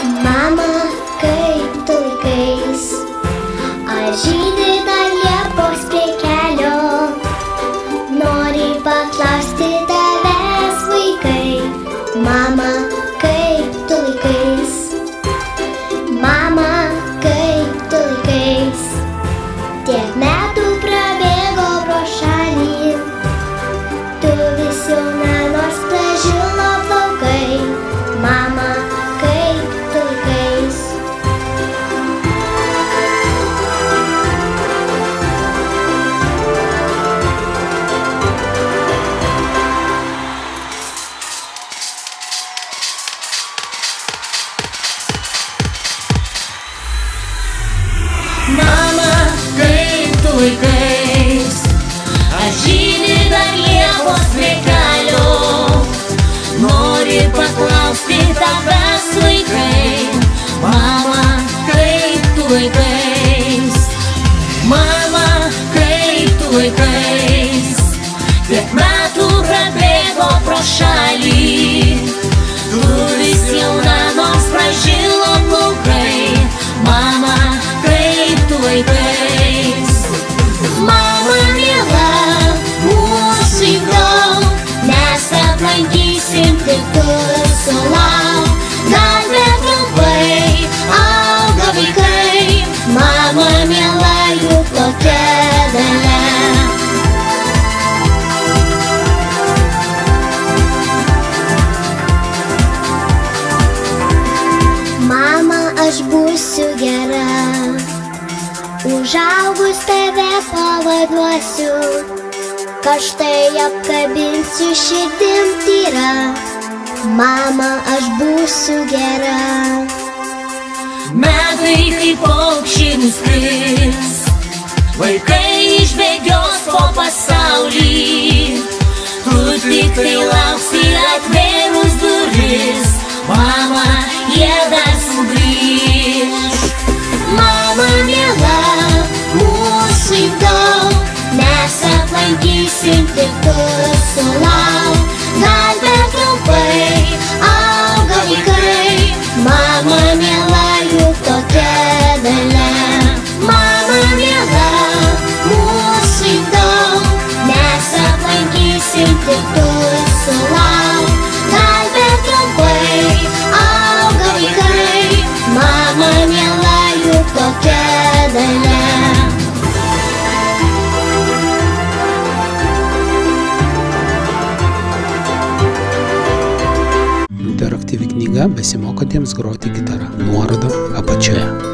Mama, kaip tu laikais, ar žydi dar liepos prie kelio? Nori paklausti tavęs vaikai. Mama, kaip tu laikais, mama, kaip tu laikais. Tiek metų prabėgo pro šalį, tu vis jauna, nors pražilo plaukai. Mama, kaip tu laikais. Mama, kaip tu laikais, ar žydi dar liepos prie kelio? Nori paklausti tavęs vaikai. Mama, kaip tu laikais, mama, kaip tu laikais. Tiek metų prabėgo pro šalį, tu vis jauna, nors pražilo plaukai. Mama, kaip tu laikais. Mama miela, mūsų daug, mes aplankysim tik tu sulauk. Dar netrumpai auga vaikai, mama miela, juk tokia dalia. Mama, aš būsiu gera, užaugus tave pavaduosiu, karštai apkabinsiu širdim tyra. Mama, aš būsiu gera. Metai kaip paukščiai nuskris, vaikai išbėgios po pasaulį. Tu tik tai lauksi atvėrus duris, mama, jie dar sugrįš. Mama miela, mūsų daug, mes aplankysim tik tu sulauk. Dar netrumpai auga vaikai, mama miela, juk tokia dalia. Mama miela, mūsų daug, mes aplankysim tik tu sulauk. Dar netrumpai auga vaikai, mama miela, juk tokia dalia. Interaktyvi knyga besimokantiems groti gitarą. Nuoroda apačioje.